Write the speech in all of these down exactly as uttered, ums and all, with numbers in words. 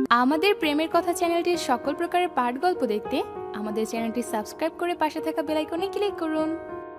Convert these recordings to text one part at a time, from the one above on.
আমাদের প্রেমের কথা চ্যানেলটির সকল প্রকারের পাঠ গল্প দেখতে আমাদের চ্যানেলটি সাবস্ক্রাইব করে পাশে থাকা বেল আইকনে ক্লিক করুন।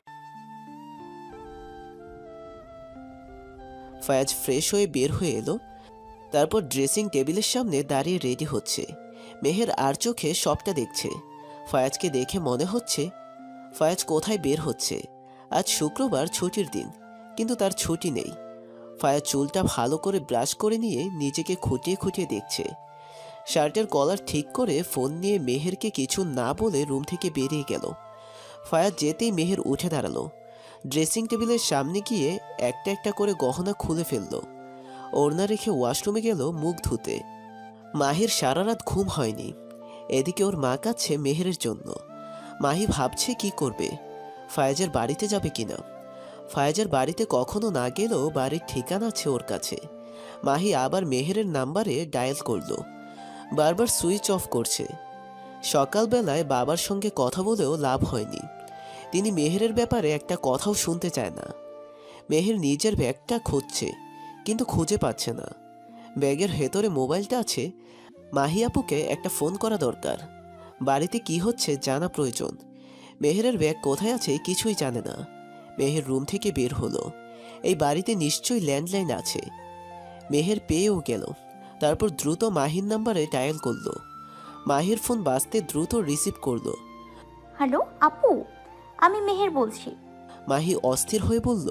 ফায়াজ ফ্রেশ হয়ে বের হয়ে এলো, তারপর ড্রেসিং টেবিলের সামনে দাঁড়িয়ে রেডি হচ্ছে। মেহের আর চোখে সবটা দেখছে। ফায়াজকে দেখে মনে হচ্ছে ফায়াজ কোথায় বের হচ্ছে। আজ শুক্রবার, ছুটির দিন, কিন্তু তার ছুটি নেই। ফায়াজ চুলটা ভালো করে ব্রাশ করে নিয়ে নিজেকে খুঁটিয়ে খুঁটিয়ে দেখছে। শার্টের কলার ঠিক করে ফোন নিয়ে মেহেরকে কিছু না বলে রুম থেকে বেরিয়ে গেল। ফায়াজ যেতেই মেহের উঠে দাঁড়ালো। ড্রেসিং টেবিলের সামনে গিয়ে একটা একটা করে গহনা খুলে ফেলল। ওড়না রেখে ওয়াশরুমে গেল মুখ ধুতে। মাহির সারা রাত ঘুম হয়নি। এদিকে ওর মা কাছে মেহেরের জন্য। মাহি ভাবছে কি করবে, ফায়াজের বাড়িতে যাবে কিনা। ফায়াজের বাড়িতে কখনো না গেলেও বাড়ির ঠিকানা আছে ওর কাছে। মাহি আবার মেহেরের নাম্বারে ডায়াল করলো, বারবার সুইচ অফ করছে। সকালবেলায় বাবার সঙ্গে কথা বলেও লাভ হয়নি। তিনি মেহেরের ব্যাপারে একটা কথাও শুনতে চায় না। মেহের নিজের ব্যাগটা খুঁজছে, কিন্তু খুঁজে পাচ্ছে না। ব্যাগের ভেতরে মোবাইলটা আছে। মাহি আপুকে একটা ফোন করা দরকার। বাড়িতে কি হচ্ছে জানা প্রয়োজন। মেহেরের ব্যাগ কোথায় আছে কিছুই জানে না। মেহের রুম থেকে বের হলো। এই বাড়িতে নিশ্চয়ই ল্যান্ডলাইন আছে। মেহের পেয়েও গেল। তারপর দ্রুত মাহির নাম্বারে ডায়াল করলো। মাহির ফোন বাজতে দ্রুত রিসিভ করলো। হ্যালো আপু, আমি মেহের বলছি। মাহি অস্থির হয়ে বলল,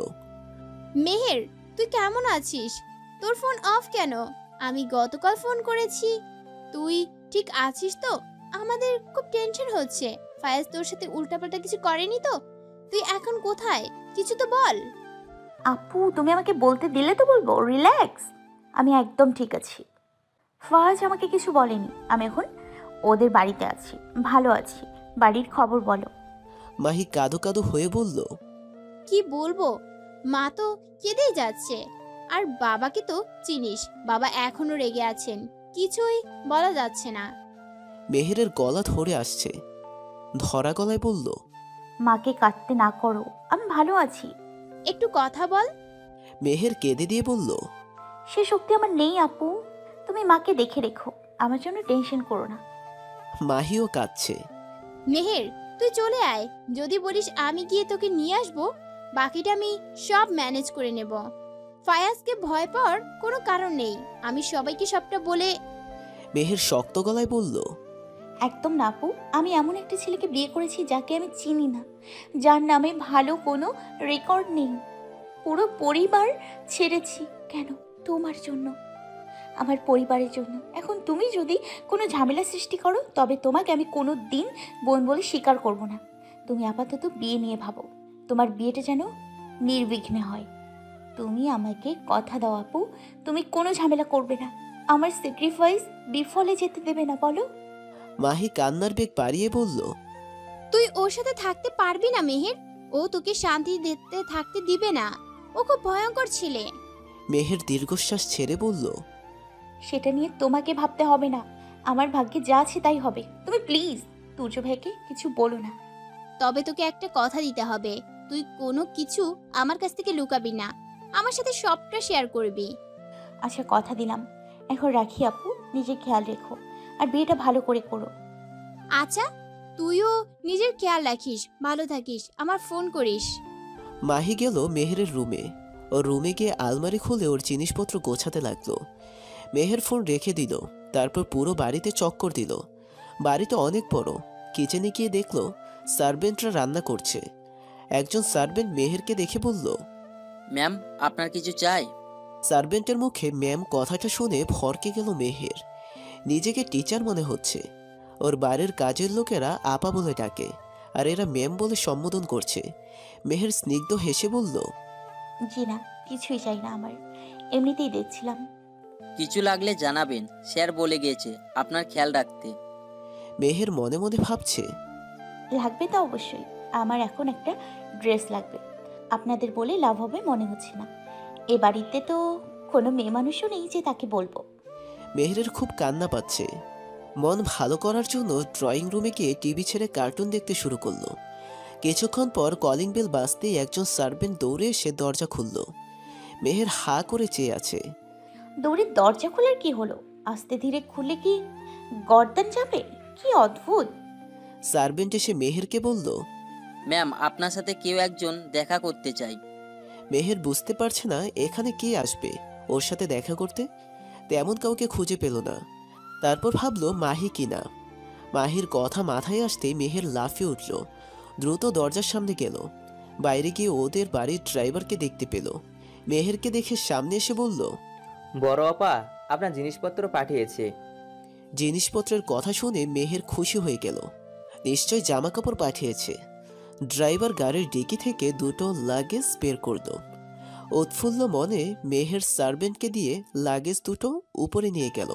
মেহের, তুই কেমন আছিস? তোর ফোন অফ কেন? আমি গতকাল ফোন করেছি। তুই ঠিক আছিস তো? আমাদের খুব টেনশন হচ্ছে। ফায়াজ তোর সাথে উল্টাপাল্টা কিছু করেনি তো? তুই এখন কোথায়? কিছু তো বল। আপু, তুমি আমাকে বলতে দিলে তো বলবো। রিল্যাক্স, আমি একদম ঠিক আছি। ফাজ আমাকে কিছু বলেনি। আমি এখন ওদের বাড়িতে আছি, ভালো আছি। বাড়ির খবর বলো। মাহি কাঁদো কাঁদো হয়ে বলল, কি বলবো, মা তো কেঁদেই যাচ্ছে। আর বাবাকে তো চিনিস, বাবা এখনো রেগে আছেন। কিছুই বলা যাচ্ছে না। মেহেরের গলা ধরে আসছে। ধরা গলায় বলল, মাকে কাঁদতে না করো, আমি ভালো আছি। একটু কথা বল। মেহের কেঁদে দিয়ে বলল, সে শক্তি আমার নেই আপু। তুমি মাকে দেখে রেখো, আমার জন্য টেনশন করো না। মাহিও কাঁদছে। মেহের, তুই চলে আয়। যদি বলিস আমি গিয়ে তোকে নিয়ে আসবো, বাকিটা আমি সব ম্যানেজ করে নেব। ফায়াজকে ভয় পাওয়ার কোনো কারণ নেই। আমি সবাইকে সবটা বলে। মেহের শক্ত গলায় বলল, একদম না আপু, আমি এমন একটা ছেলেকে বিয়ে করেছি যাকে আমি চিনি না, যার নামে ভালো কোনো রেকর্ড নেই। পুরো পরিবার ছেড়েছি। কেন? তোমার জন্য, আমার পরিবারের জন্য। এখন তুমি যদি কোনো ঝামেলা সৃষ্টি করো, তবে তোমাকে আমি কোনো দিন বোন বলে স্বীকার করব না। তুমি আপাতত বিয়ে নিয়ে ভাবো। তোমার বিয়েটা যেন নির্বিঘ্নে হয়। তুমি আমাকে কথা দাও আপু, তুমি কোনো ঝামেলা করবে না। আমার স্যাক্রিফাইস বিফলে যেতে দেবে না, বলো। মাহি কান্নার বেগ বাড়িয়ে বলল, তুই ওর সাথে থাকতে পারবি না মেহের। ও তোকে শান্তি দিতে থাকতে দিবে না। ও খুব ভয়ঙ্কর ছেলে। মেহের দীর্ঘশ্বাস ছেড়ে বলল, সেটা নিয়ে তোমাকে ভাবতে হবে না। আমার ভাগ্যে যা আছে তাই হবে। তুমি প্লিজ তুর্য ভাইকে কিছু বলো না। তবে তোকে একটা কথা দিতে হবে, তুই কোনো কিছু আমার কাছ থেকে লুকাবি না। আমার সাথে সবটা শেয়ার করবি। আচ্ছা, কথা দিলাম। এখন রাখি আপু, নিজে খেয়াল রেখো আর বিয়েটা ভালো করে করো। আচ্ছা, তুইও নিজের খেয়াল রাখিস, ভালো থাকিস, আমার ফোন করিস। মাহি গেল মেহেরের রুমে। ওর রুমে গিয়ে আলমারি খুলে ওর জিনিসপত্র গোছাতে লাগলো। মেহের ফোন রেখে দিল। তারপর পুরো বাড়িতে চক্কর দিল। বাড়িতে অনেক বড়। কিচেনে গিয়ে দেখলো সার্ভেন্টরা রান্না করছে। একজন সার্ভেন্ট মেহেরকে দেখে বলল, ম্যাম, আপনার কিছু চাই? সার্ভেন্টের মুখে ম্যাম কথাটা শুনে ভরকে গেল মেহের। নিজেকে টিচার মনে হচ্ছে। ওর বাড়ির কাজের লোকেরা আপা বলে ডাকে, আর এরা ম্যাম বলে সম্বোধন করছে। মেহের স্নিগ্ধ হেসে বলল, জি না, কিছুই চাই না আমার, এমনিতেই দেখছিলাম। কিছু লাগলে জানাবেন, স্যার বলে গিয়েছে আপনার খেয়াল রাখতে। মেহের মনে মনে ভাবছে, লাগবে তো অবশ্যই। আমার এখন একটা ড্রেস লাগবে। আপনাদের বলে লাভ হবে মনে হচ্ছে না। এ বাড়িতে তো কোনো মেয়ে মানুষও নেই যে তাকে বলবো। মেহেরের খুব কান্না পাচ্ছে। মন ভালো করার জন্য ড্রয়িং রুমে গিয়ে টিভি ছেড়ে কার্টুন দেখতে শুরু করলো। কিছুক্ষণ পর কলিং বেল বাজতেই একজন সার্ভেন্ট দৌড়ে এসে দরজা খুলল। মেহের হা করে চেয়ে আছে। দৌড়ে দরজা খোলার কি হলো? আস্তে ধীরে খুলে কি গর্দান যাবে? কি অদ্ভুত। সার্ভেন্ট এসে মেহেরকে বলল, ম্যাম, আপনার সাথে কেউ একজন দেখা করতে চাই। মেহের বুঝতে পারছে না এখানে কে আসবে ওর সাথে দেখা করতে। তেমন কাউকে খুঁজে পেল না। তারপর ভাবলো মাহি কিনা। মাহির কথা মাথায় আসতেই মেহের লাফিয়ে উঠল। দ্রুত দরজার সামনে গেল। বাইরে গিয়ে ওদের বাড়ির ড্রাইভারকে দেখতে পেল। মেহেরকে দেখে সামনে এসে বলল, বড় আপা আপনার জিনিসপত্র পাঠিয়েছে। জিনিসপত্রের কথা শুনে মেহের খুশি হয়ে গেল। নিশ্চয় জামা কাপড় পাঠিয়েছে। ড্রাইভার গাড়ির ডিকি থেকে দুটো লাগেজ বের করল। উৎফুল্ল মনে মেহের সার্ভেন্টকে দিয়ে লাগেজ দুটো উপরে নিয়ে গেল।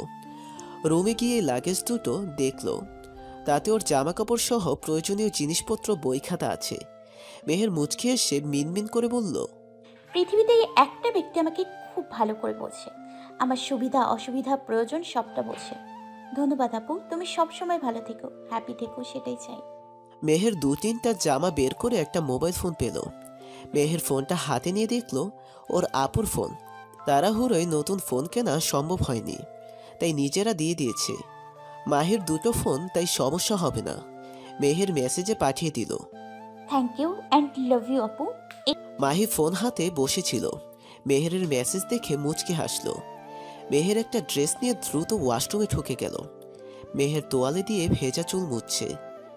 রুমে গিয়ে লাগেজ দুটো দেখল। তাতে ওর জামা কাপড় সহ প্রয়োজনীয় জিনিসপত্র বই খাতা আছে। মেহের মুচকি এসে মিনমিন করে বলল, পৃথিবীতে একটা ব্যক্তি আমাকে খুব ভালো করে বোঝে, আমার সুবিধা অসুবিধা প্রয়োজন সবটা বোঝে। ধন্যবাদ আপু, তুমি সবসময় ভালো থেকো, হ্যাপি থেকো, সেটাই চাই। মেহের দু তিনটা জামা বের করে একটা মোবাইল ফোন পেল। মেহের ফোনটা হাতে নিয়ে দেখল ওর আপুর ফোন। তাড়াহুড়োয় নতুন ফোন কেনা সম্ভব হয়নি, তাই নিজেরা দিয়ে দিয়েছে। মাহির দুটো ফোন, তাই সমস্যা হবে না। মেহের মেসেজে পাঠিয়ে দিল, thank you and love you আপু। মাহি ফোন হাতে বসেছিল। মেহেরের মেসেজ দেখে মুচকি হাসল। মেহের একটা ড্রেস নিয়ে দ্রুত ওয়াশরুমে ঢুকে গেল। মেহের তোয়ালে দিয়ে ভেজা চুল মুছছে।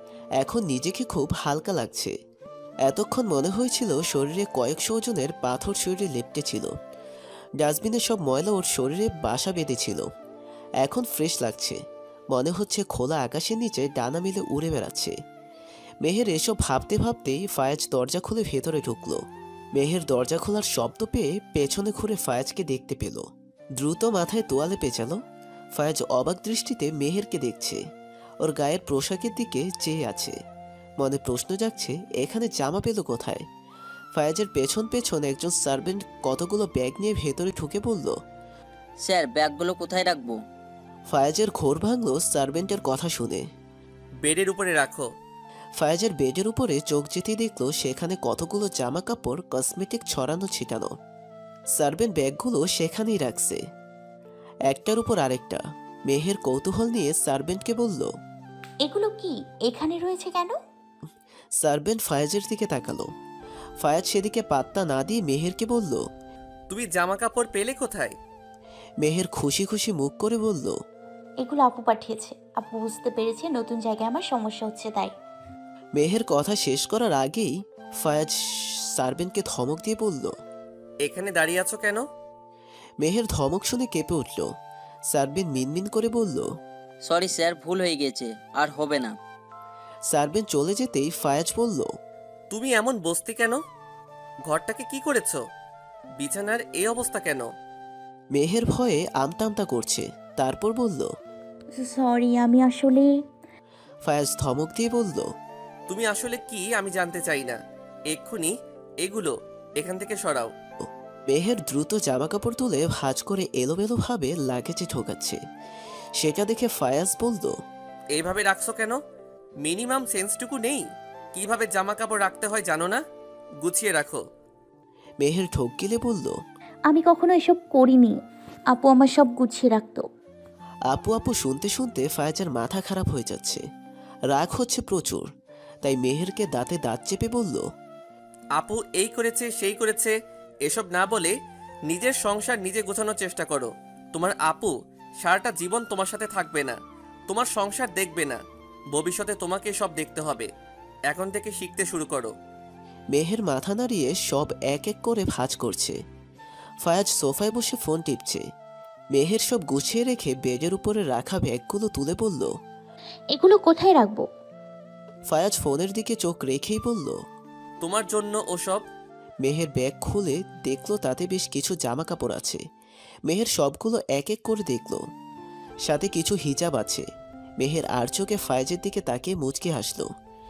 এখন নিজেকে খুব হালকা লাগছে। এতক্ষণ মনে হয়েছিল শরীরে কয়েকশো ওজনের পাথর শরীরে লেপ্টে ছিল। ডাস্টবিনে সব ময়লা ওর শরীরে বাসা বেঁধেছিল। এখন ফ্রেশ লাগছে। মনে হচ্ছে খোলা আকাশের নিচে ডানা মেলে উড়ে বেড়াচ্ছে। মেহের এসব ভাবতে ভাবতেই ফায়াজ দরজা খুলে ভেতরে ঢুকলো। মেহের দরজা খোলার শব্দ পেয়ে পেছনে ঘুরে ফায়াজকে দেখতে পেল। দ্রুত মাথায় তোয়ালে পেঁচালো। ফায়াজ অবাক দৃষ্টিতে মেহেরকে দেখছে। ওর গায়ের পোশাকের দিকে চেয়ে আছে। মনে প্রশ্ন জাগছে, এখানে জামা পেল কোথায়? ফায়াজের পেছন পেছন একজন সার্ভেন্ট কতগুলো ব্যাগ নিয়ে ভেতরে ঢুকে বলল, স্যার, ব্যাগগুলো কোথায় রাখবো? ফায়াজের ঘোর ভাঙল সার্ভেন্টের কথা শুনে। বেডের উপরে রাখো। ফায়াজের বেডের উপরে চোখ যেতেই দেখল সেখানে কতগুলো জামা কাপড় কসমেটিক ছড়ানো ছিটানো। সার্ভেন্ট ব্যাগগুলো সেখানেই রাখছে, একটার উপর আরেকটা। মেহের কৌতূহল নিয়ে সার্ভেন্টকে বলল, এগুলো কি এখানে রয়েছে কেন? সার্ভেন্ট ফায়াজের দিকে তাকালো। ফায়াজ সেদিকে পাত্তা না দিয়ে মেহেরকে বলল, তুমি জামা কাপড় পেলে কোথায়? মেহের খুশি খুশি মুখ করে বলল, এগুলো আপু পাঠিয়েছে। আপু বুঝতে পেরেছে নতুন জায়গায় আমার সমস্যা হচ্ছে, তাই। মেহের কথা শেষ করার আগেই ফায়াজ সার্ভেন্টকে ধমক দিয়ে বলল, এখানে দাঁড়িয়ে আছো কেন? মেহের ধমক শুনে কেঁপে উঠল। সার্ভেন্ট মিনমিন করে বলল, সরি স্যার, ভুল হয়ে গেছে, আর হবে না। সার্ভেন্ট চলে যেতেই ফায়াজ বলল, তুমি এমন বসতে কেন? ঘরটাকে কি করেছো? বিছানার এই অবস্থা কেন? মেহের ভয়ে আমতা আমতা করছে। তারপর বলল, সরি, আমি আসলে। ফায়াজ ধমক দিয়ে বলল, তুমি আসলে কি আমি জানতে চাই না। এক্ষুনি এগুলো এখান থেকে সরাও। মেহের দ্রুত জামা কাপড় তুলে ভাঁজ করে এলোমেলো ভাবে লাগেজে ঢোকাচ্ছে। সেটা দেখে ফায়াজ বলল, এইভাবে রাখছো কেন? মিনিমাম সেন্সটুকু নেই? কিভাবে জামা কাপড় রাখতে হয় জানো না? গুছিয়ে রাখো। মেহের ঠোক গিলে বলল, আমি কখনো এসব করিনি। আপু আমার সব গুছিয়ে রাখতো। আপু আপু শুনতে শুনতে ফায়াজের মাথা খারাপ হয়ে যাচ্ছে। রাগ হচ্ছে প্রচুর। তাই মেহেরকে দাঁতে দাঁত চেপে বলল, আপু এই করেছে সেই করেছে এসব না বলে নিজের সংসার নিজে গোছানোর চেষ্টা করো। তোমার আপু সারাটা জীবন তোমার সাথে থাকবে না, তোমার সংসার দেখবে না। ভবিষ্যতে তোমাকে সব দেখতে হবে। এখন থেকে শিখতে শুরু করো। মেহের মাথা নাড়িয়ে সব এক এক করে ভাঁজ করছে। ফায়াজ সোফায় বসে ফোন টিপছে। মেহের সব গুছিয়ে রেখে বেডের উপরে রাখা ব্যাগগুলো তুলে বলল, এগুলো কোথায় রাখবো? ফায়াজ ফোনের দিকে চোখ রেখেই বলল, তোমার জন্য ওসব। মেহের ব্যাগ খুলে দেখলো তাতে বেশ কিছু জামা কাপড় আছে। মেহের সবগুলো এক এক করে দেখলো। সাথে কিছু হিজাব আছে। মেহের আর চোখে ফায়াজের দিকে তাকিয়ে মুচকি হাসল।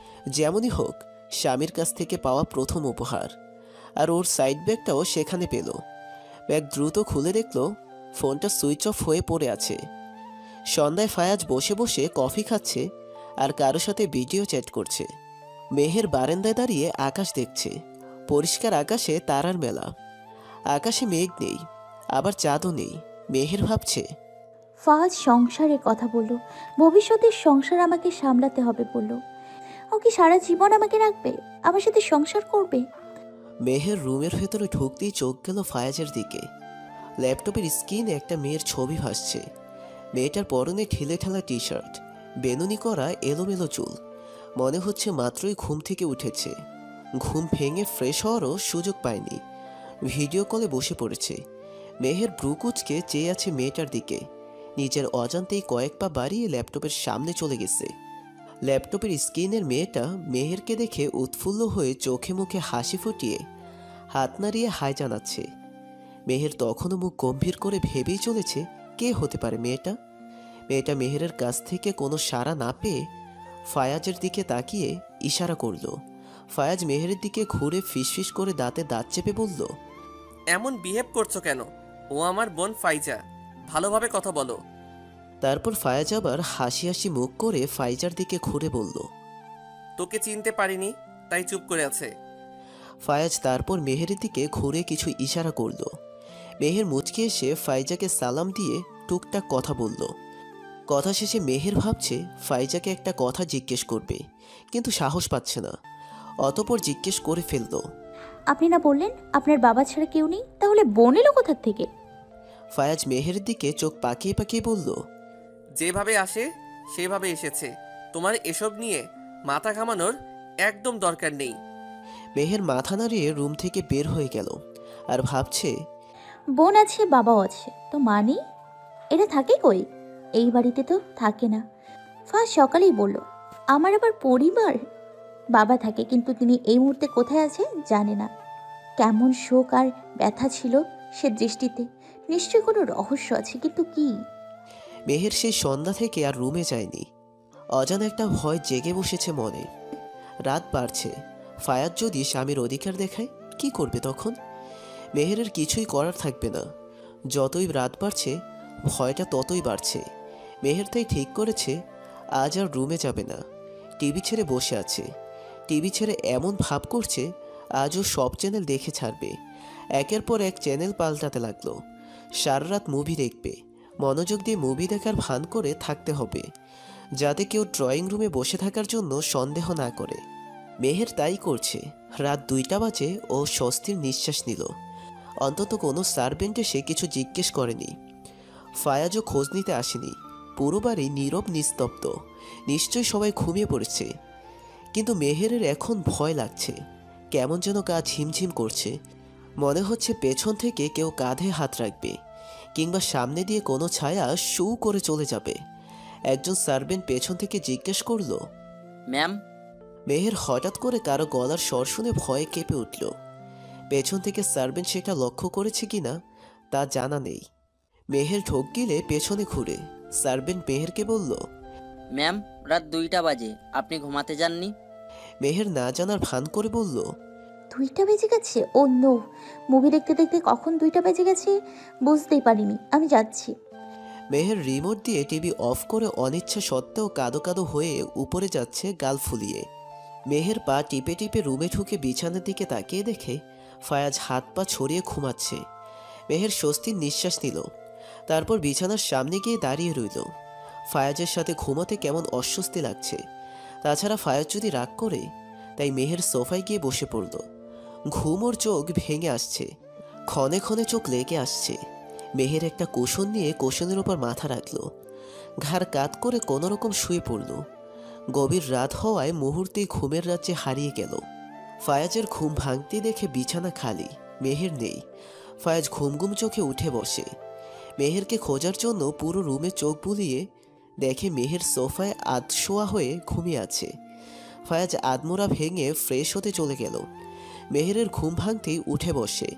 যেমনই হোক, স্বামীর কাছ থেকে পাওয়া প্রথম উপহার। আর ওর সাইড ব্যাগটাও সেখানে পেল। ব্যাগ দ্রুত খুলে দেখলো ফোনটা সুইচ অফ হয়ে পড়ে আছে। সন্ধ্যায় ফায়াজ বসে বসে কফি খাচ্ছে আর কারোর সাথে ভিডিও চ্যাট করছে। মেহের বারান্দায় দাঁড়িয়ে আকাশ দেখছে। পরিষ্কার আকাশে তারার মেলা। আকাশে মেঘ নেই, আবার চাঁদও নেই। মেহের ভাবছে, ফাজ সংসারের কথা বলল, ভবিষ্যতের সংসার আমাকে সামলাতে হবে বলল। ও কি সারা জীবন আমাকে রাখবে, আমার সাথে সংসার করবে? মেহের রুমের ভেতরে ঢুকতেই চোখ গেল ফায়াজের দিকে। ল্যাপটপের স্ক্রিনে একটা মেয়ের ছবি ভাসছে। মেয়েটার পরনে ঢিলে ঢালা টি শার্ট, বেনুনি করা এলোমেলো চুল, মনে হচ্ছে মাত্রই ঘুম থেকে উঠেছে। ঘুম ভেঙে ফ্রেশ হওয়ারও সুযোগ পায়নি, ভিডিও কলে বসে পড়েছে। মেহের ব্রুকুচকে চেয়ে আছে মেয়েটার দিকে। নিজের অজান্তেই কয়েক পা বাড়িয়ে ল্যাপটপের সামনে চলে গেছে। ল্যাপটপের স্ক্রিনের মেয়েটা মেহেরকে দেখে উৎফুল্ল হয়ে চোখে মুখে হাসি ফুটিয়ে হাত নাড়িয়ে হাই জানাচ্ছে। মেহের তখনও মুখ গম্ভীর করে ভেবেই চলেছে কে হতে পারে মেয়েটা। মেয়েটা মেহেরের কাছ থেকে কোনো সাড়া না পেয়ে ফায়াজের দিকে তাকিয়ে ইশারা করল। ফায়াজ মেহেরের দিকে ঘুরে ফিসফিস করে দাঁতে দাঁত চেপে বলল, এমন বিহেভ করছো কেন? ও আমার বোন ফাইজা, ভালোভাবে কথা বলো। তারপর ফায়াজ আবার হাসি হাসি মুখ করে ফাইজার দিকে ঘুরে বলল, তোকে চিনতে পারিনি তাই চুপ করে আছে। ফায়াজ তারপর মেহেরের দিকে ঘুরে কিছু ইশারা করল। মেহের মুচকে এসে ফাইজাকে সালাম দিয়ে টুকটাক কথা বলল। কথা শেষে মেহের ভাবছে ফাইজাকে একটা কথা জিজ্ঞেস করবে, কিন্তু সাহস পাচ্ছে না। অতপর জিজ্ঞেস করে ফেলল, আপনি না বললেন আপনার বাবা ছাড়া কেউ নেই, তাহলে বোন এলো কোথার থেকে? ফায়াজ মেহেরের দিকে চোখ পাকিয়ে পাকিয়ে বলল, যেভাবে আসে সেভাবে এসেছে, তোমার এসব নিয়ে মাথা ঘামানোর একদম দরকার নেই। মেহের মাথা নাড়িয়ে রুম থেকে বের হয়ে গেল আর ভাবছে, বোন আছে বাবাও আছে, তো মানি এটা থাকে কই? এই বাড়িতে তো থাকে না। ফার্স্ট সকালেই বলল আমার আবার পরিবার। বাবা থাকে, কিন্তু তিনি এই মুহূর্তে কোথায় আছে জানে না। কেমন শোক আর ব্যথা ছিল সে দৃষ্টিতে। নিশ্চয় কোনো রহস্য আছে, কিন্তু কি? মেহের সেই সন্ধ্যা থেকে আর রুমে যায়নি। অজানা একটা ভয় জেগে বসেছে মনে। রাত বাড়ছে, ফায়াজ যদি স্বামীর অধিকার দেখায় কি করবে তখন? মেহেরের কিছুই করার থাকবে না। যতই রাত বাড়ছে ভয়টা ততই বাড়ছে। মেহের তাই ঠিক করেছে আজ আর রুমে যাবে না। টিভি ছেড়ে বসে আছে। টিভি ছেড়ে এমন ভাব করছে আজও সব চ্যানেল দেখে ছাড়বে। একের পর এক চ্যানেল পাল্টাতে লাগলো। সারা রাত মুভি দেখবে। মনোযোগ দিয়ে মুভি দেখার ভান করে থাকতে হবে, যাতে কেউ ড্রয়িং রুমে বসে থাকার জন্য সন্দেহ না করে। মেহের তাই করছে। রাত দুইটা বাজে ও স্বস্তির নিঃশ্বাস নিল। অন্তত কোনো সার্ভেন্ট এসে কিছু জিজ্ঞেস করেনি। ফায়াজও খোঁজ নিতে আসেনি। পুরো বাড়ি নীরব নিস্তব্ধ। নিশ্চয়ই সবাই ঘুমিয়ে পড়েছে। কিন্তু মেহেরের এখন ভয় লাগছে। কেমন যেন গা ঝিমঝিম করছে। মনে হচ্ছে পেছন থেকে কেউ কাঁধে হাত রাখবে, কিংবা সামনে দিয়ে কোনো ছায়া শু করে চলে যাবে। একজন সার্ভেন্ট পেছন থেকে জিজ্ঞেস করল, ম্যাম। মেহের হঠাৎ করে কারো গলার স্বর শুনে ভয়ে কেঁপে উঠল। পেছন থেকে সার্ভেন্ট সেটা লক্ষ্য করেছে কিনা তা জানা নেই। মেহের ঢোক গিলে পেছনে ঘুরে সার্ভেন্ট মেহেরকে বলল, ম্যাম, রাত দুইটা বাজে, আপনি ঘুমাতে যাননি? মেহের না জানার ভান করে বলল, দুইটা বেজে গেছে? ও নো, মুভি দেখতে দেখতে কখন দুইটা বেজে গেছে বুঝতেই পারিনি, আমি যাচ্ছি। মেহের রিমোট দিয়ে টিভি অফ করে অনিচ্ছা সত্ত্বেও কাদো কাদো হয়ে উপরে যাচ্ছে গাল ফুলিয়ে। মেহের পা টিপে টিপে রুমে ঢুকে বিছানার দিকে তাকিয়ে দেখে ফায়াজ হাত পা ছড়িয়ে ঘুমাচ্ছে। মেহের স্বস্তির নিঃশ্বাস নিল। তারপর বিছানার সামনে গিয়ে দাঁড়িয়ে রইল। ফায়াজের সাথে ঘুমাতে কেমন অস্বস্তি লাগছে। তাছাড়া ফায়াজ যদি রাগ করে, তাই মেহের সোফায় গিয়ে বসে পড়ল। ঘুম ওর চোখ ভেঙে আসছে, ক্ষণে ক্ষণে চোখ লেগে আসছে। মেহের একটা কুশন নিয়ে কুশনের ওপর মাথা রাখল। ঘাড় কাত করে কোনোরকম শুয়ে পড়ল। গভীর রাত হওয়ায় মুহূর্তেই ঘুমের রাজ্যে হারিয়ে গেল। ফায়াজের ঘুম ভাঙতে দেখে বিছানা খালি, মেহের নেই। ফায়াজ ঘুমঘুম চোখে উঠে বসে। মেহেরকে খোঁজার জন্য পুরো রুমে চোখ বুলিয়ে দেখে মেহের সোফায় আধশোয়া হয়ে ঘুমিয়ে আছে। ফায়াজ আদমোড়া ভেঙে ফ্রেশ হতে চলে গেল। মেহেরের ঘুম ভাঙতেই উঠে বসে।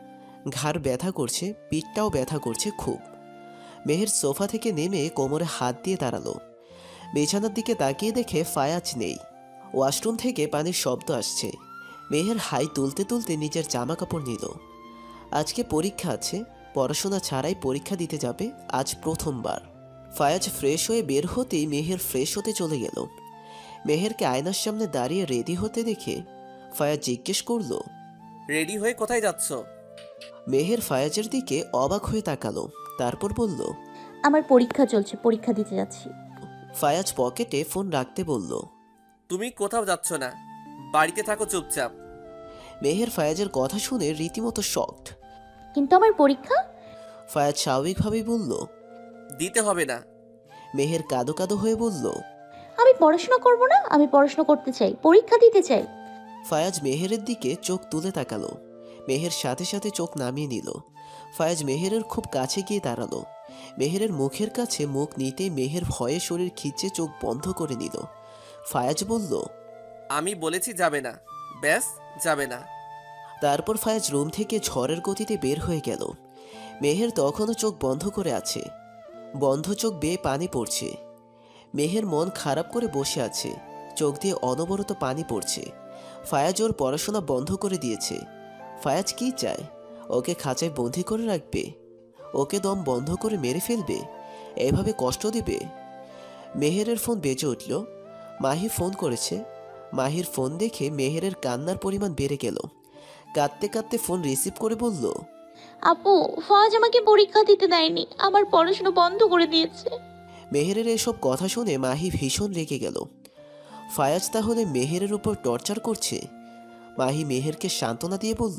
ঘাড় ব্যথা করছে, পিঠটাও ব্যথা করছে খুব। মেহের সোফা থেকে নেমে কোমরে হাত দিয়ে দাঁড়ালো। বিছানার দিকে তাকিয়ে দেখে ফায়াজ নেই। ওয়াশরুম থেকে পানির শব্দ আসছে। মেহের হাই তুলতে তুলতে নিজের জামা কাপড় নিল। আজকে পরীক্ষা আছে, পড়াশোনা ছাড়াই পরীক্ষা দিতে যাবে আজ প্রথমবার। ফায়াজ ফ্রেশ হয়ে বের হতেই মেহের ফ্রেশ হতে চলে গেল। মেহেরকে আয়নার সামনে দাঁড়িয়ে রেডি হতে দেখে ফায়াজ জিজ্ঞেস করল, রেডি হয়ে কোথায় যাচ্ছ? মেহের ফায়াজের দিকে অবাক হয়ে তাকালো। তারপর বলল, আমার পরীক্ষা চলছে, পরীক্ষা দিতে যাচ্ছি। ফায়াজ পকেটে ফোন রাখতে বলল। তুমি কোথাও যাচ্ছ না, বাড়িতে থাকো চুপচাপ। মেহের ফায়াজের কথা শুনে রীতিমতো শকড। কিন্তু আমার পরীক্ষা? ফায়াজ স্বাভাবিকভাবেই বলল। দিতে হবে না। মেহের কাদো কাদো হয়ে বলল। আমি পড়াশোনা করব না, আমি পড়াশোনা করতে চাই, পরীক্ষা দিতে চাই। ফায়াজ মেহেরের দিকে চোখ তুলে তাকালো। মেহের সাথে সাথে চোখ নামিয়ে নিল। ফায়াজ মেহেরের খুব কাছে গিয়ে দাঁড়ালো। মেহেরের মুখের কাছে মুখ নিতেই মেহের ভয়ে শরীর খিচে চোখ বন্ধ করে নিল। ফায়াজ বলল। আমি বলেছি যাবে না, ব্যাস যাবে না। তারপর ফায়াজ রুম থেকে ঝড়ের গতিতে বের হয়ে গেল। মেহের তখনও চোখ বন্ধ করে আছে। বন্ধ চোখ বেয়ে পানি পড়ছে। মেহের মন খারাপ করে বসে আছে, চোখ দিয়ে অনবরত পানি পড়ছে। ফায়াজ ওর পড়াশোনা বন্ধ করে দিয়েছে। ফায়াজ কি চায়? ওকে খাঁচায় বন্দি করে রাখবে? ওকে দম বন্ধ করে মেরে ফেলবে? এভাবে কষ্ট দেবে? মেহেরের ফোন বেজে উঠল। মাহি ফোন করেছে। মাহির ফোন দেখে মেহেরের কান্নার পরিমাণ বেড়ে গেল। কাঁদতে কাঁদতে ফোন রিসিভ করে বলল। আপু, ফাজ আমাকে পরীক্ষা দিতে দেয়নি, আমার পড়াশোনা বন্ধ করে দিয়েছে। মেহেরের এসব কথা শুনে মাহি ভীষণ রেগে গেল। ফায়াজ তাহলে মেহেরের উপর টর্চার করছে? মাহি মেহেরকে সান্ত্বনা দিয়ে বলল।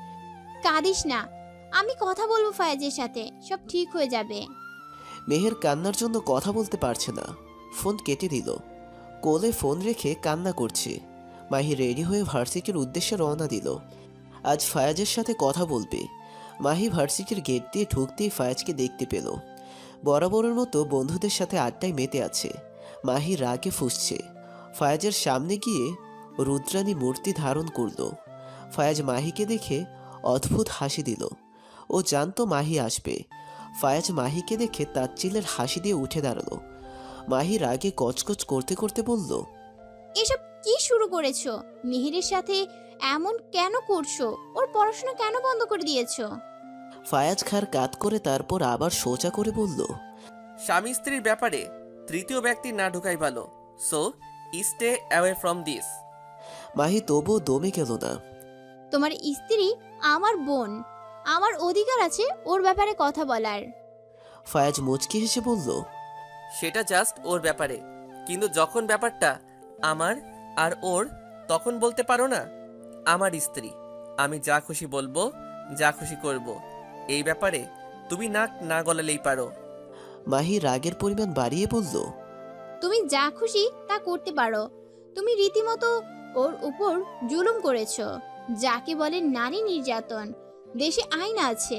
কাঁদিস না, আমি কথা বলবো ফায়াজের সাথে, সব ঠিক হয়ে যাবে। মেহের কান্নার জন্য কথা বলতে পারছে না, ফোন কেটে দিল। কোলে ফোন রেখে কান্না করছে। মাহি রেডি হয়ে ভার্সিটির উদ্দেশ্যে রওনা দিল। আজ ফায়াজের সাথে কথা বলবে। মাহি ভার্সিটির গেট দিয়ে ঢুকতেই ফায়াজকে দেখতে পেল। বরাবরের মতো বন্ধুদের সাথে আড্ডায় মেতে আছে। মাহি রাগে ফুঁসছে। ফায়াজের সামনে গিয়ে রুদ্রাণী মূর্তি ধারণ করল। ফায়াজ মাহিকে দেখে অদ্ভুত হাসি দিল। ও জানতো মাহি আসবে। ফায়াজ মাহিকে দেখে তাচ্ছিলের হাসি দিয়ে উঠে দাঁড়ালো। মাহি রাগে কচকচ করতে করতে বলল। এসব কি শুরু করেছো? মিহিরের সাথে এমন কেন করছো? ওর পড়াশোনা কেন বন্ধ করে দিয়েছো? ফায়াজ খার কাত করে তারপর আবার সোজা করে বলল। স্বামী স্ত্রীর ব্যাপারে তৃতীয় ব্যক্তি না ঢুকাই ভালো, so stay away from this. Mahi তবুও দমে গেল না। তোমার স্ত্রী আমার বোন, আমার অধিকার আছে ওর ব্যাপারে কথা বলার। ফায়াজ মুচকি হেসে বলল। সেটা জাস্ট ওর ব্যাপারে, কিন্তু যখন ব্যাপারটা আমার আর ওর, তখন বলতে পারো না আমার স্ত্রী, আমি যা খুশি বলবো, যা খুশি করব। এই ব্যাপারে তুমি নাক না গলালেই পারো। মাহি রাগের পরিমাণ বাড়িয়ে বলল। তুমি যা খুশি তা করতে পারো। তুমি রীতিমতো ওর উপর জুলুম করেছো, যাকে বলে নারী নির্যাতন। দেশে আইন আছে।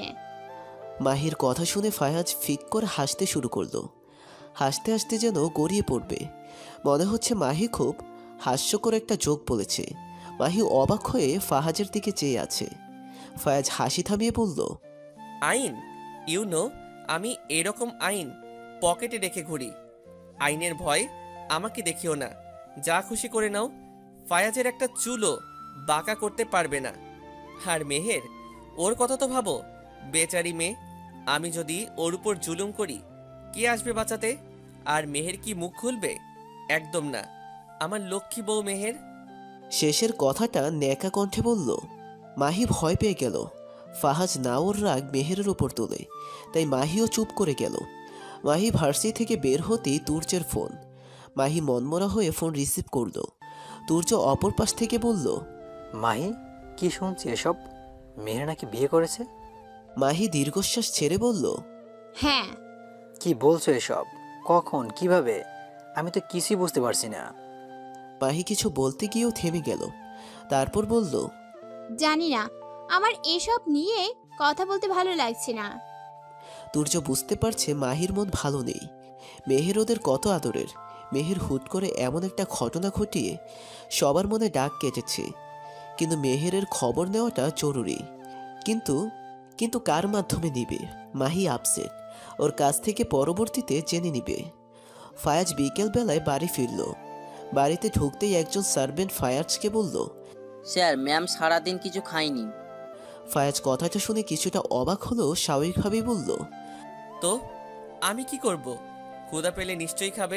মাহির কথা শুনে ফায়াজ ফিক করে হাসতে শুরু করলো। হাসতে হাসতে যেন গড়িয়ে পড়বে। মনে হচ্ছে মাহি খুব হাস্যকর একটা জোক বলেছে। মাহি অবাক হয়ে ফাহাজের দিকে চেয়ে আছে। ফায়াজ হাসি থামিয়ে বলল। আইন? ইউ নো, আমি এরকম আইন পকেটে রেখে ঘুরি। আইনের ভয় আমাকে দেখিও না, যা খুশি করে নাও। ফায়াজের একটা চুলও বাঁকা করতে পারবে না। আর মেহের, ওর কথা তো ভাবো, বেচারি মেয়ে। আমি যদি ওর উপর জুলুম করি, কে আসবে বাঁচাতে? আর মেহের কি মুখ খুলবে? একদম না। আমার লক্ষ্মী বউ মেহের। শেষের কথাটা ন্যাকা কণ্ঠে বলল। মাহি ভয় পেয়ে গেল। ফাহাজ না ওর রাগ মেহেরের উপর তোলে, তাই মাহিও চুপ করে গেল। মাহি ভার্সিটি থেকে বের হতেই তুর্যের ফোন। মাহি মনমরা হয়ে ফোন রিসিভ করল। তুর্য অপর পাশ থেকে বলল। মাহি, কি শুনছি এসব? মেহের নাকি বিয়ে করেছে? মাহি দীর্ঘশ্বাস ছেড়ে বলল। হ্যাঁ। কি বলছো এসব? কখন, কিভাবে? আমি তো কিছুই বুঝতে পারছি না। মাহি কিছু বলতে গিয়েও থেমে গেল। তারপর বলল। জানি না, আমার এসব নিয়ে কথা বলতে ভালো লাগছে না। তুর্য বুঝতে পারছে মাহির মন ভালো নেই। মেহের ওদের কত আদরের। মেহের হুট করে এমন একটা ঘটনা ঘটিয়ে সবার মনে ডাক কেটেছে। কিন্তু মেহেরের খবর নেওয়াটা জরুরি। কিন্তু কিন্তু কার মাধ্যমে নিবে? মাহি আপসেট। ওর কাছ থেকে পরবর্তীতে জেনে নিবে। ফায়াজ বিকেল বেলায় বাড়ি ফিরল। বাড়িতে ঢুকতেই একজন সার্ভেন্ট ফায়াজকে বলল। স্যার, ম্যাম সারাদিন কিছু খাইনি। ফায়াজ কথাটা শুনে কিছুটা অবাক হলেও স্বাভাবিকভাবেই বলল। তো আমি কি করব? ক্ষুধা পেলে নিশ্চয়ই খাবে।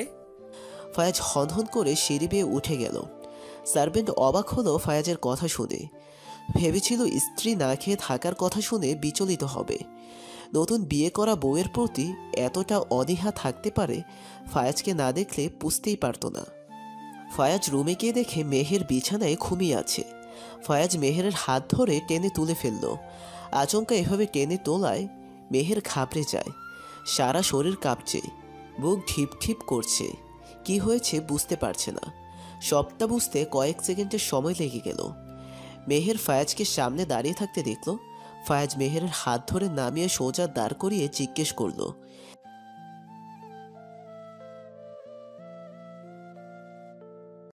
ফায়াজ হনহন করে সিঁড়ি বেয়ে উঠে গেল। সার্ভেন্ট অবাক হলো ফায়াজের কথা শুনে। ভেবেছিল স্ত্রী না খেয়ে থাকার কথা শুনে বিচলিত হবে। নতুন বিয়ে করা বউয়ের প্রতি এতটা অনীহা থাকতে পারে ফায়াজকে না দেখলে বুঝতেই পারতো না। ফায়াজ রুমে গিয়ে দেখে মেহের বিছানায় ঘুমিয়ে আছে। ফায়াজ মেহেরের হাত ধরে টেনে তুলে ফেলল। আচমকা এভাবে টেনে তোলায় মেহের ঘাবড়ে যায়, সারা শরীর কাঁপছে, বুক ঢিপ ঢিপ করছে। কি হয়েছে বুঝতে পারছে না। সবটা বুঝতে কয়েক সেকেন্ডের সময় লেগে গেল। মেহের ফায়াজকে সামনে দাঁড়িয়ে থাকতে দেখল। ফায়াজ মেহেরের হাত ধরে নামিয়ে সোজা দাঁড় করিয়ে জিজ্ঞেস করলো,